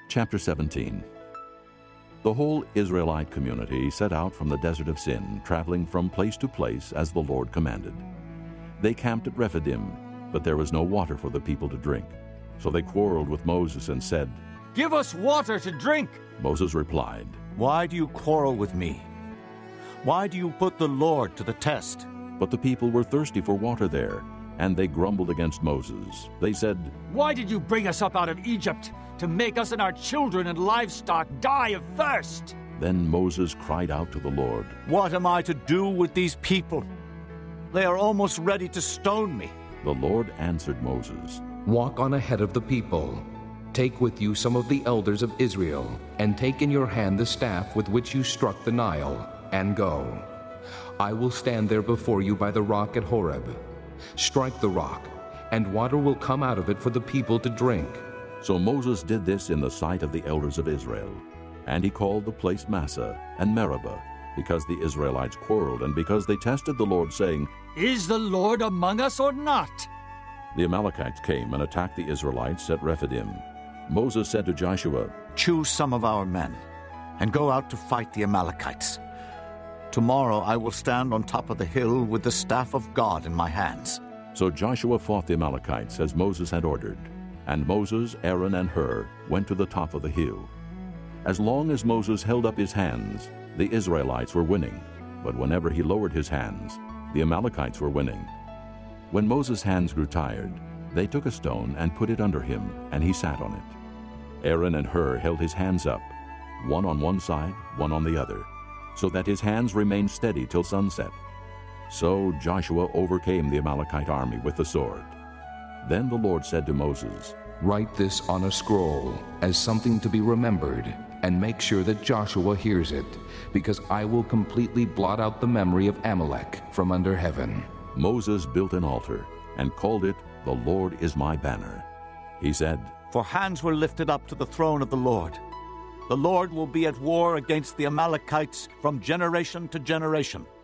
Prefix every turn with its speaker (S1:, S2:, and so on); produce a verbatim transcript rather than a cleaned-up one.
S1: Chapter seventeen. The whole Israelite community set out from the desert of Sin, traveling from place to place as the Lord commanded. They camped at Rephidim, but there was no water for the people to drink. So they quarreled with Moses and said,
S2: "Give us water to drink."
S1: Moses replied,
S3: "Why do you quarrel with me? Why do you put the Lord to the test?"
S1: But the people were thirsty for water there, and they grumbled against Moses. They said,
S2: "Why did you bring us up out of Egypt to make us and our children and livestock die of thirst?"
S1: Then Moses cried out to the Lord,
S3: "What am I to do with these people? They are almost ready to stone me."
S1: The Lord answered Moses,
S4: "Walk on ahead of the people. Take with you some of the elders of Israel, and take in your hand the staff with which you struck the Nile, and go. I will stand there before you by the rock at Horeb. Strike the rock, and water will come out of it for the people to drink."
S1: So Moses did this in the sight of the elders of Israel. And he called the place Massah and Meribah, because the Israelites quarreled, and because they tested the Lord, saying,
S2: "Is the Lord among us or not?"
S1: The Amalekites came and attacked the Israelites at Rephidim. Moses said to Joshua,
S3: "Choose some of our men, and go out to fight the Amalekites. Tomorrow I will stand on top of the hill with the staff of God in my hands."
S1: So Joshua fought the Amalekites as Moses had ordered. And Moses, Aaron, and Hur went to the top of the hill. As long as Moses held up his hands, the Israelites were winning. But whenever he lowered his hands, the Amalekites were winning. When Moses' hands grew tired, they took a stone and put it under him, and he sat on it. Aaron and Hur held his hands up, one on one side, one on the other, so that his hands remained steady till sunset. So Joshua overcame the Amalekite army with the sword. Then the Lord said to Moses,
S4: "Write this on a scroll as something to be remembered, and make sure that Joshua hears it, because I will completely blot out the memory of Amalek from under heaven."
S1: Moses built an altar and called it, "The Lord is my banner." He said,
S3: "For hands were lifted up to the throne of the Lord. The Lord will be at war against the Amalekites from generation to generation."